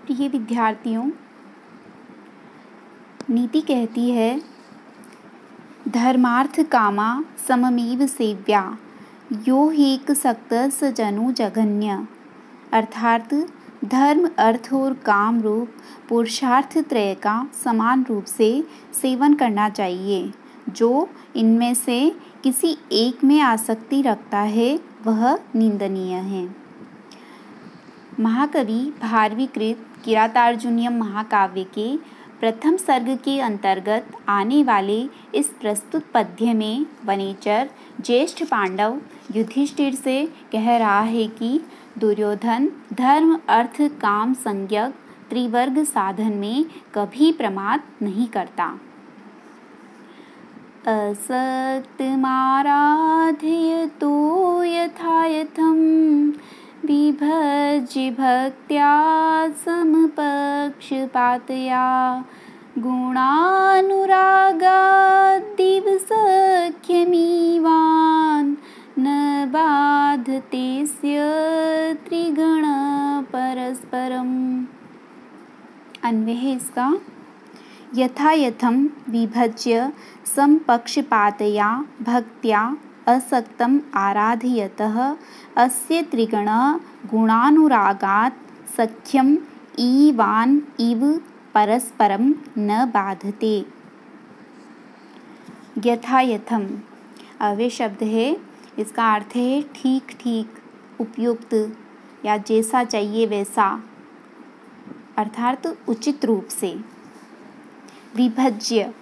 प्रिय विद्यार्थियों, नीति कहती है धर्मार्थ कामा सममेव सेव्या यो हीक सक्त स जनु जघन्य। अर्थात धर्म, अर्थ और काम रूप पुरुषार्थ त्रय का समान रूप से सेवन करना चाहिए। जो इनमें से किसी एक में आसक्ति रखता है वह निंदनीय है। महाकवि भारवीकृत किरातार्जुनीयम महाकाव्य के प्रथम सर्ग के अंतर्गत आने वाले इस प्रस्तुत पद्य में वनेचर ज्येष्ठ पांडव युधिष्ठिर से कह रहा है कि दुर्योधन धर्म, अर्थ, काम संज्ञक त्रिवर्ग साधन में कभी प्रमाद नहीं करता। असक्तमाराधयतो यथायथं विभज्य भक्त्या समपक्षपातया गुणानुरागाद्दिवसख्यमीवान् न बाधतेस्य त्रिगण परस्परम्। अन्वय है इसका, यथायथं विभज्य समपक्षपातया भक्त्या असक्तम आराधयतः अस्य त्रिगण गुणानुरागात् सख्यम ईवान इव परस्परम न बाधते। यथायथम अव्यय शब्द है, इसका अर्थ है ठीक ठीक, उपयुक्त या जैसा चाहिए वैसा, अर्थात उचित रूप से। विभज्य,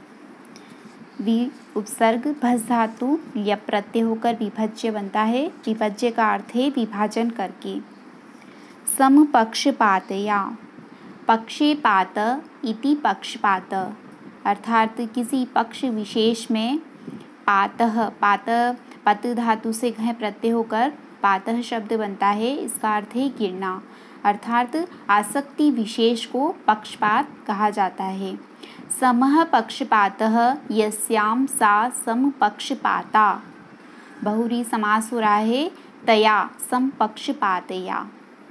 उपसर्ग भस धातु ल्यप प्रत्यय होकर विभज्य बनता है। विभज्य का अर्थ है विभाजन करके। समपक्षपातया, पक्षपात इति पक्षपात, अर्थात किसी पक्ष विशेष में पातः, पत धातु से घय प्रत्यय होकर पातः शब्द बनता है। इसका अर्थ है गिरना, अर्थात आसक्ति विशेष को पक्षपात कहा जाता है। समः पक्षपातः यस्यां सा समपक्षपाता, बहुरी समास हो रहा है तया समपक्षपातया।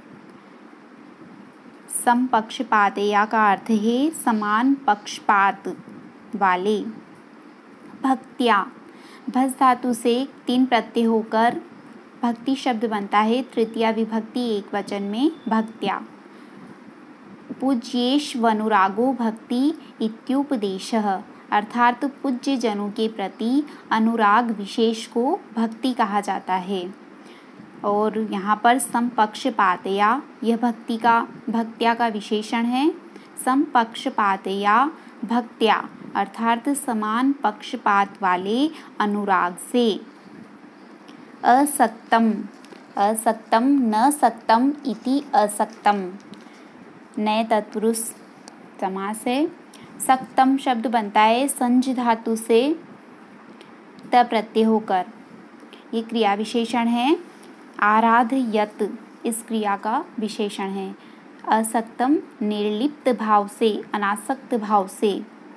समपक्षपातया का अर्थ है समान पक्षपात वाले। भक्त्या, भस धातु से तीन प्रत्यय होकर भक्ति शब्द बनता है। तृतीया विभक्ति एक वचन में भक्त्या। पूज्येष्वनुरागो भक्ति इत्युपदेशः, अर्थात पूज्य जनों के प्रति अनुराग विशेष को भक्ति कहा जाता है। और यहाँ पर समपक्षपातया, यह भक्त्या का विशेषण है। समपक्षपातया भक्त्या, अर्थात समान पक्षपात वाले अनुराग से। असक्तम, असक्तम न सक्तम इति असक्तम, नए तत्पुरुष समास है। सक्तम शब्द बनता है संज धातु से त प्रत्यय होकर, ये क्रिया विशेषण है। आराधयत इस क्रिया का विशेषण है। असक्तम निर्लिप्त भाव से, अनासक्त भाव से।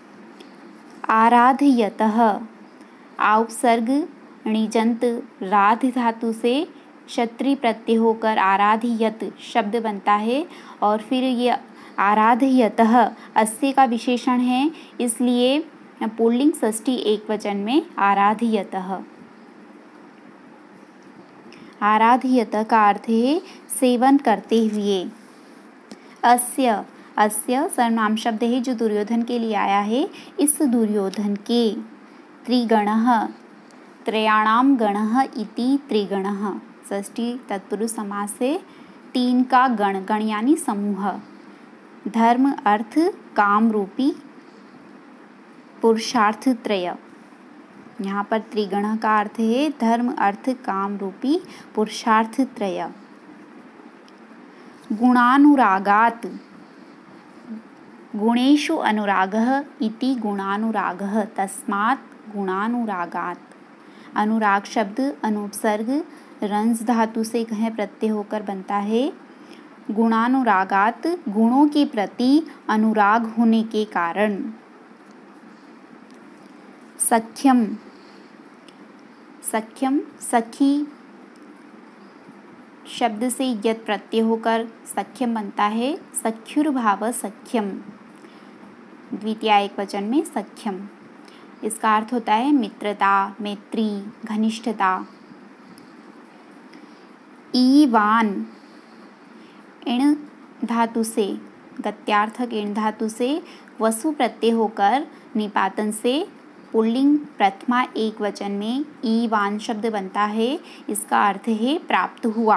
आराधयतः, औपसर्ग णिजंत राध धातु से क्षत्रि प्रत्यय होकर आराधयत शब्द बनता है। और फिर ये आराधयतः अस्य का विशेषण है, इसलिए पुल्लिंग षष्ठी एक वचन में आराधयतः। आराधयतः का अर्थ है सेवन करते हुए। अस्य, अस्य सर्वनाम शब्द है जो दुर्योधन के लिए आया है। इस दुर्योधन के त्रिगणः, त्रयाणाम गणः इति त्रिगणः, षष्ठी तत्पुरुष समास से तीन का गण, गण यानी समूह, धर्म, अर्थ, काम रूपी पुरुषार्थ त्रय। यहाँ पर त्रिगण का अर्थ है धर्म, अर्थ, काम रूपी पुरुषार्थ त्रय। गुणानुरागात्, गुणेषु अनुरागः इति गुणानुरागः, तस्मात् गुणानुरागात्। अनुराग शब्द अनुपसर्ग रंज धातु से घय प्रत्यय होकर बनता है। गुणानुरागात, गुणों के प्रति अनुराग होने के कारण। सख्यम, सख्यम सखी शब्द से यत प्रत्यय होकर सख्यम बनता है। सख्युर्भाव सख्यम, द्वितीय एकवचन में सख्यम। इसका अर्थ होता है मित्रता, मैत्री, घनिष्ठता। ईवान, इण धातु से, गत्यार्थक इण धातु से वसु प्रत्यय होकर निपातन से पुल्लिंग प्रथमा एक वचन में ईवान शब्द बनता है। इसका अर्थ है प्राप्त हुआ।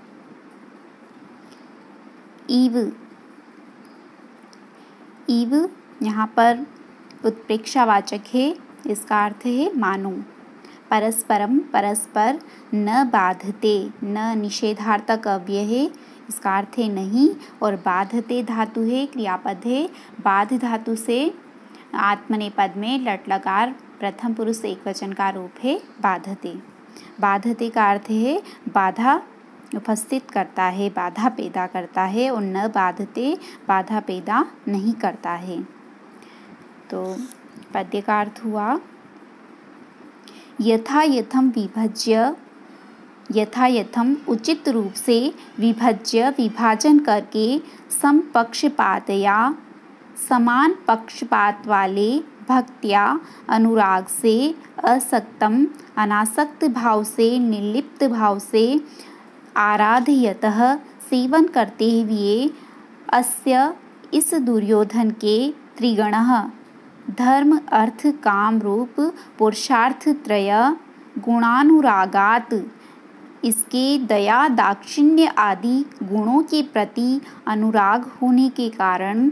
ईव, ईव यहाँ पर उत्प्रेक्षावाचक है। इसका अर्थ है मानो। परस्परम, परस्पर। न बाधते, न निषेधार्थक अव्यय है। इसका अर्थ है नहीं। और बाधते धातु है, क्रियापद है। बाध धातु से आत्मनेपद में लट लकार प्रथम पुरुष एकवचन का रूप है बाधते। बाधते का अर्थ है बाधा उपस्थित करता है, बाधा पैदा करता है। और न बाधते, बाधा पैदा नहीं करता है। तो पद्य का अर्थ हुआ यथा यथम विभज्य, यथा यथम उचित रूप से विभज्य विभाजन करके समपक्षपातया, समान पक्षपात वाले भक्त्या अनुराग से असक्तम अनासक्त भाव से निर्लिप्त भाव से आराधयतः सेवन करते हुए अस्य इस दुर्योधन के त्रिगणः धर्म अर्थ काम रूप पुरुषार्थ त्रय गुणानुरागात, इसके दया दाक्षिण्य आदि गुणों के प्रति अनुराग होने के कारण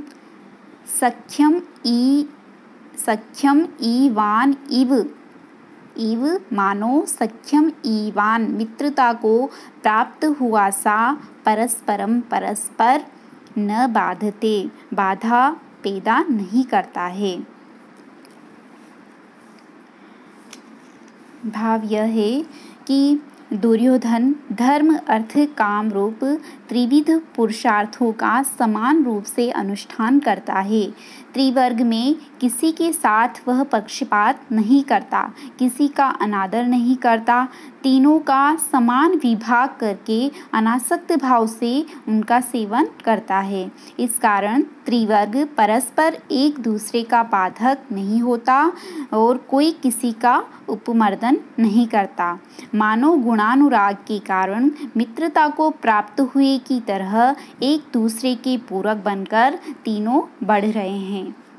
सख्यम ईवान इव, इव मानो सख्यम ईवान मित्रता को प्राप्त हुआ सा परस्परम परस्पर न बाधते, बाधा पैदा नहीं करता है। भाव यह है कि दुर्योधन धर्म अर्थ काम रूप त्रिविध पुरुषार्थों का समान रूप से अनुष्ठान करता है। त्रिवर्ग में किसी के साथ वह पक्षपात नहीं करता, किसी का अनादर नहीं करता, तीनों का समान विभाग करके अनासक्त भाव से उनका सेवन करता है। इस कारण त्रिवर्ग परस्पर एक दूसरे का बाधक नहीं होता और कोई किसी का उपमर्दन नहीं करता। मानव गुणानुराग के कारण मित्रता को प्राप्त हुए की तरह एक दूसरे के पूरक बनकर तीनों बढ़ रहे हैं।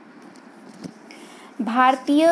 भारतीय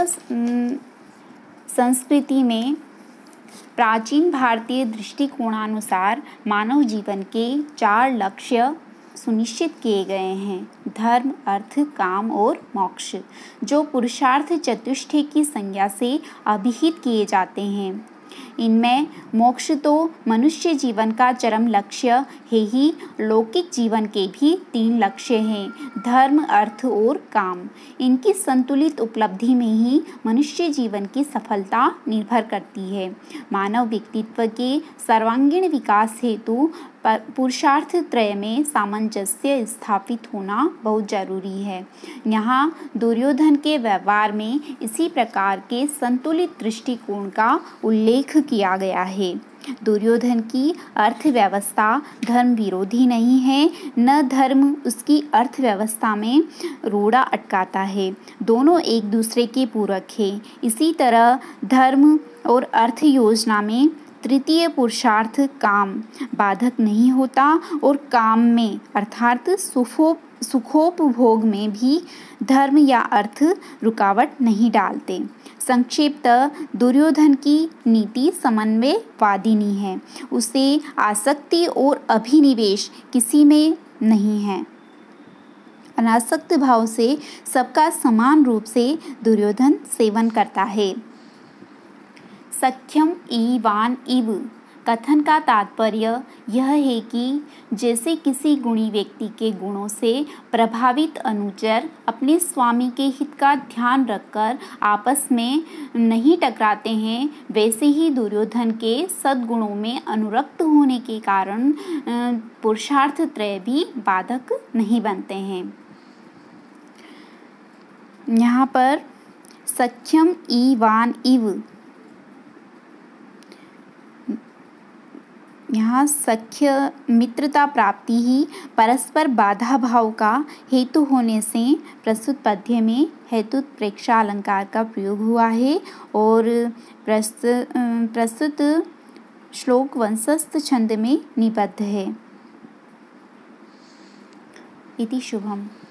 संस्कृति में प्राचीन भारतीय दृष्टिकोणानुसार मानव जीवन के 4 लक्ष्य सुनिश्चित किए गए हैं। धर्म अर्थ काम और मोक्ष, जो पुरुषार्थ चतुष्टय की संज्ञा से अभिहित किए जाते हैं। इनमें मोक्ष तो मनुष्य जीवन का चरम लक्ष्य है ही, लौकिक जीवन के भी 3 लक्ष्य हैं, धर्म अर्थ और काम। इनकी संतुलित उपलब्धि में ही मनुष्य जीवन की सफलता निर्भर करती है। मानव व्यक्तित्व के सर्वांगीण विकास हेतु पुरुषार्थ त्रय में सामंजस्य स्थापित होना बहुत जरूरी है। यहाँ दुर्योधन के व्यवहार में इसी प्रकार के संतुलित दृष्टिकोण का उल्लेख किया गया है। दुर्योधन की अर्थव्यवस्था धर्म विरोधी नहीं है, न धर्म उसकी अर्थव्यवस्था में रोड़ा अटकाता है। दोनों एक दूसरे के पूरक हैं। इसी तरह धर्म और अर्थ योजना में तृतीय पुरुषार्थ काम बाधक नहीं होता और काम में अर्थात सुखोपभोग में भी धर्म या अर्थ रुकावट नहीं डालते। संक्षिप्त दुर्योधन की नीति समन्वयवादिनी है। उसे आसक्ति और अभिनिवेश किसी में नहीं है। अनासक्त भाव से सबका समान रूप से दुर्योधन सेवन करता है। सख्यम ईवान इव कथन का तात्पर्य यह है कि जैसे किसी गुणी व्यक्ति के गुणों से प्रभावित अनुचर अपने स्वामी के हित का ध्यान रखकर आपस में नहीं टकराते हैं, वैसे ही दुर्योधन के सद्गुणों में अनुरक्त होने के कारण पुरुषार्थ त्रय भी बाधक नहीं बनते हैं। यहाँ पर सख्यम ईवान इव यहाँ सख्य मित्रता प्राप्ति ही परस्पर बाधा भाव का हेतु होने से प्रस्तुत पद्य में हेतु प्रेक्षा अलंकार का प्रयोग हुआ है और प्रस्तुत श्लोक वंशस्थ छंद में निबद्ध है। इति शुभम।